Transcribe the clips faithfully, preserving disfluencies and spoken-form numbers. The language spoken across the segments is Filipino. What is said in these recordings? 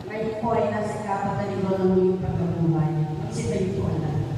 Ngayon po ay nasa kapataligo ng iyong pagkabuhay. Magsitayo po ang lahat.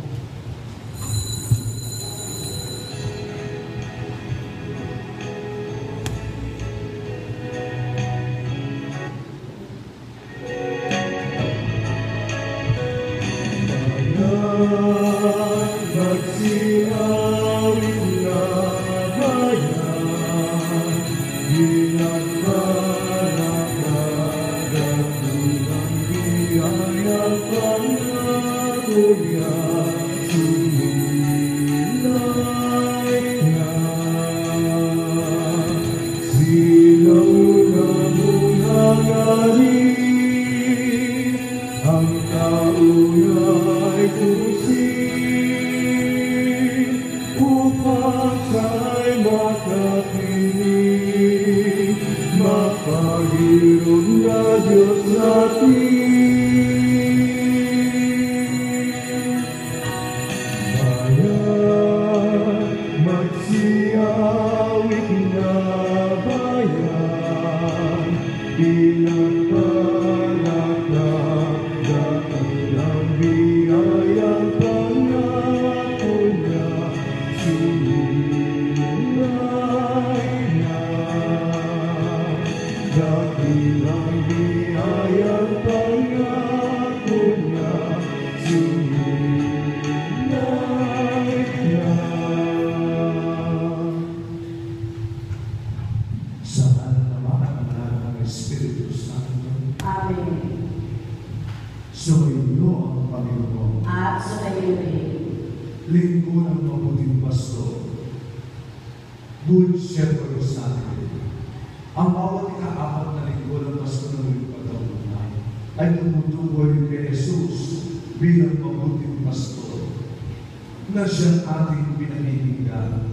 Na siyang ating pinaninigan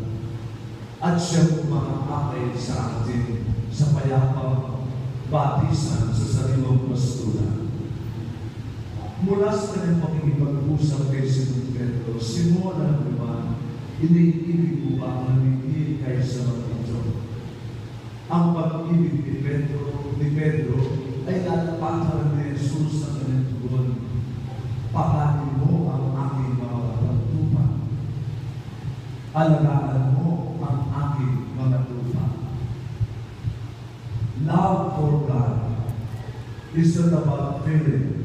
at siyang umaakay sa atin sa payapang batisan sa sariwang pastulan. Mula sa kanyang pakikipag-usap kay Simon Pedro, Simon ang naman, iniibig mo ba ang namigil kaysa mag-ito? Ang pag-ibig ni Pedro, ni Pedro ay lalapatan ni Jesus sa kanyang tugon. Pakanin mo ang aking mga kapagtupan. Alagaan mo ang aking mga tupa. Love for God is not about feeling.